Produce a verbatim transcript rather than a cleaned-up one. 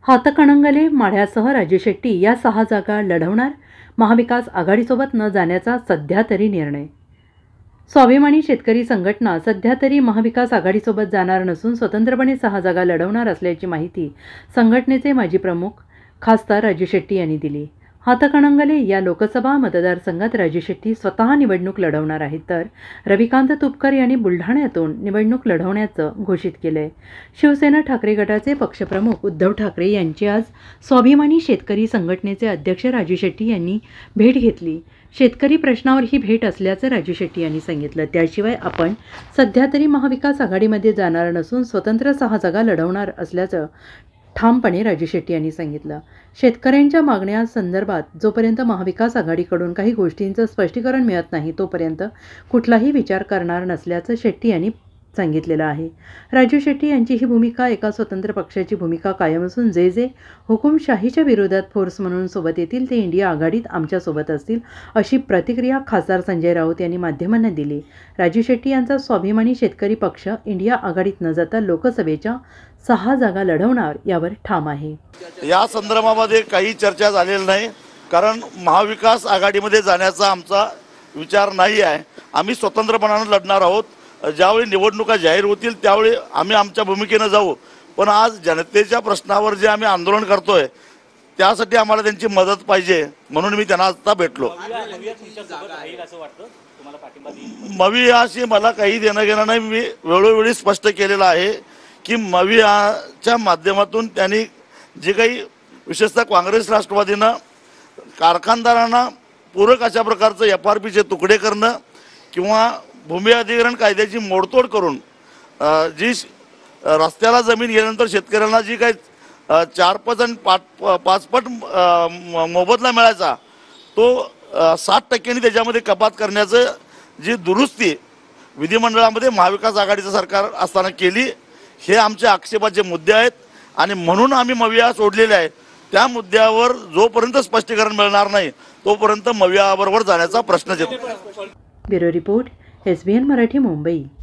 हातकणंगले, माढ्यासह राजू शेट्टी या सहा जागा लढवणार. महाविकास आघाडीसोबत न जाण्याचा सध्या तरी निर्णय. स्वाभिमानी शेतकरी संघटना सध्या तरी महाविकास आघाडीसोबत जाणार नसून स्वतंत्रपणे सहा जागा लढवणार असल्याची माहिती संघटनेचे माजी प्रमुख खासदार राजू शेट्टी यांनी दिली. हातकणंगले या लोकसभा मतदारसंघात राजू शेट्टी स्वतः निवडणूक लढवणार आहेत, तर रविकांत तुपकर यांनी बुलढाण्यातून निवडणूक लढवण्याचं घोषित केलंय. शिवसेना ठाकरे गटाचे पक्षप्रमुख उद्धव ठाकरे यांची आज स्वाभिमानी शेतकरी संघटनेचे अध्यक्ष राजू शेट्टी यांनी भेट घेतली. शेतकरी प्रश्नावर ही भेट असल्याचं राजू शेट्टी यांनी सांगितलं. त्याशिवाय आपण सध्या तरी महाविकास आघाडीमध्ये जाणार नसून स्वतंत्र सहा जागा लढवणार असल्याचं ठामपणे राजू शेट्टी यांनी सांगितलं. शेतकऱ्यांच्या मागण्या संदर्भात जोपर्यंत महाविकास आघाडीकडून काही गोष्टींचं स्पष्टीकरण मिळत नाही तोपर्यंत कुठलाही विचार करणार नसल्याचं शेट्टी यांनी सांगितलेलं आहे. राजू शेट्टी यांची ही भूमिका एका स्वतंत्र पक्षाची भूमिका कायम असून जे जे हुकुमशाहीच्या विरोधात फोर्स म्हणून सोबत येतील ते इंडिया आघाडीत आमच्यासोबत असतील, अशी प्रतिक्रिया खासदार संजय राऊत यांनी माध्यमांना दिली. राजू शेट्टी यांचा स्वाभिमानी शेतकरी पक्ष इंडिया आघाडीत न जाता लोकसभेच्या सहा जागा लढवणार यावर ठाम आहे. या संदर्भामध्ये काही चर्चा झालेली नाही, कारण महाविकास आघाडीमध्ये जाण्याचा आमचा विचार नाही आहे. आम्ही स्वतंत्रपणाने लढणार आहोत. ज्यावेळी निवडणुका जाहीर होतील त्यावेळी आम्ही आमच्या भूमिकेने जाऊ. पण आज जनतेच्या प्रश्नावर जे आम्ही आंदोलन करतोय त्यासाठी आम्हाला त्यांची मदत पाहिजे, म्हणून मी त्यांना आता भेटलो. मवियाशी मला काही देणं घेणं नाही. मी वेळोवेळी स्पष्ट केलेलं आहे की मवियाच्या माध्यमातून त्यांनी जे काही विशेषतः काँग्रेस राष्ट्रवादीनं कारखानदारांना पूरक अशा प्रकारचं एफ आर पीचे तुकडे करणं किंवा भूमी अधिग्रहण कायद्याची मोडतोड करून जी रस्त्याला जमीन गेल्यानंतर शेतकऱ्यांना जी काही चार पाच आणि पाच पाचपट मोबदला मिळायचा तो साठ टक्क्यांनी त्याच्यामध्ये कपात करण्याचं जी दुरुस्ती विधिमंडळामध्ये महाविकास आघाडीचं सरकार असताना केली, हे आमचे आक्षेपाचे मुद्दे आहेत. आणि म्हणून आम्ही मविया सोडलेले आहे. त्या मुद्द्यावर जोपर्यंत स्पष्टीकरण मिळणार नाही तोपर्यंत मवियाबरोबर जाण्याचा प्रश्नच येतो. Bureau report, S B N Marathi, Mumbai.